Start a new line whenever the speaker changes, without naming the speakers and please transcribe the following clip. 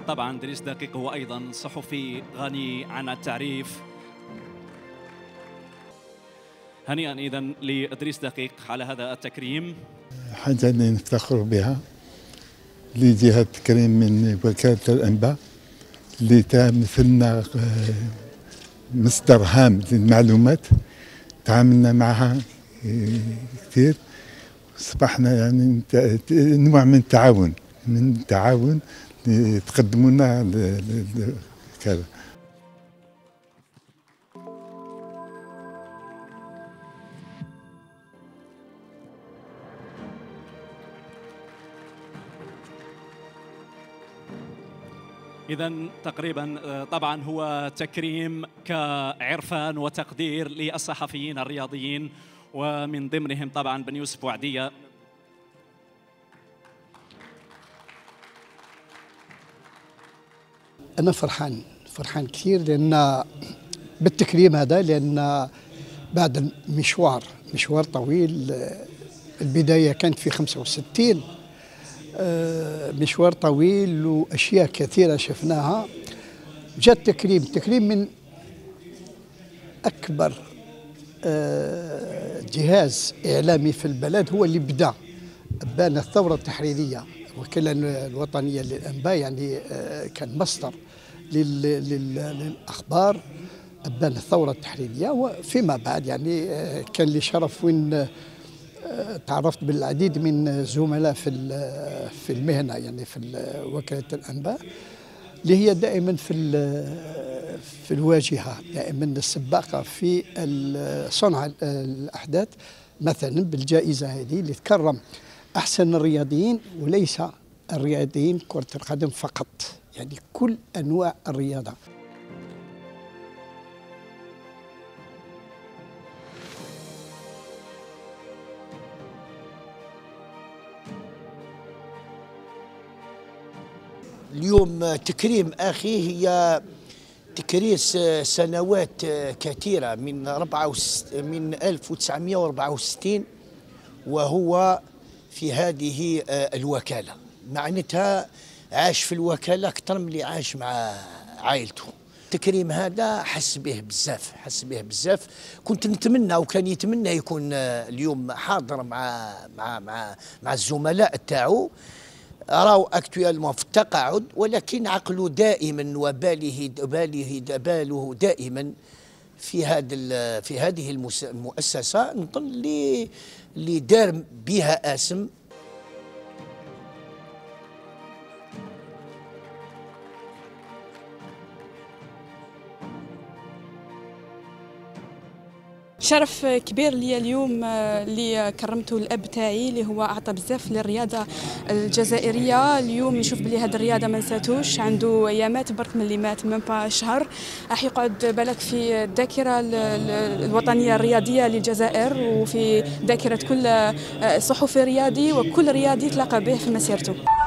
طبعا دريس دقيق هو أيضا صحفي غني عن التعريف. هنيئا إذا لإدريس دقيق على هذا التكريم.
حاجة اللي نفتخر بها اللي جهة تكريم من وكالة الأنباء اللي تمثلنا مصدر هام للمعلومات، تعاملنا معها كثير، أصبحنا يعني نوع من التعاون تقدمونا كذا.
إذا تقريبا طبعا هو تكريم كعرفان وتقدير للصحفيين الرياضيين، ومن ضمنهم طبعا بن يوسف وعدية.
أنا فرحان كثير لأن بالتكريم هذا، لأن بعد مشوار طويل. البداية كانت في 65، مشوار طويل وأشياء كثيرة شفناها. جاء التكريم من أكبر جهاز إعلامي في البلد، هو اللي بدأ الثورة التحريرية. الوكالة الوطنية للأنباء يعني كان مصدر للأخبار، أبان الثورة التحريرية. وفيما بعد يعني كان لي شرف وين تعرفت بالعديد من الزملاء في المهنة، يعني في وكالة الأنباء، اللي هي دائما في الواجهة، دائما السباقة في صنع الأحداث. مثلا بالجائزة هذه اللي تكرم أحسن الرياضيين، وليس الرياضيين كرة القدم فقط، يعني كل أنواع الرياضة.
اليوم تكريم أخي هي تكريس سنوات كثيرة من 1964 وهو في هذه الوكالة. معناتها عاش في الوكالة أكثر من اللي عاش مع عائلته. التكريم هذا حس به بزاف. كنت نتمنى وكان يتمنى يكون اليوم حاضر مع الزملاء تاعو، راهو اكتويلمون في التقاعد، ولكن عقله دائما باله دائما في هذه المؤسسه، نظن اللي دار بها اسم.
شرف كبير لي اليوم اللي كرمته الاب تاعي، اللي هو اعطى بزاف للرياضه الجزائريه. اليوم نشوف بلي هذه الرياضه ما نساتوش، عنده ايامات برك من اللي مات من با شهر، راح يقعد بالك في الذاكره الوطنيه الرياضيه للجزائر، وفي ذاكره كل صحفي رياضي وكل رياضي تلاقى به في مسيرته.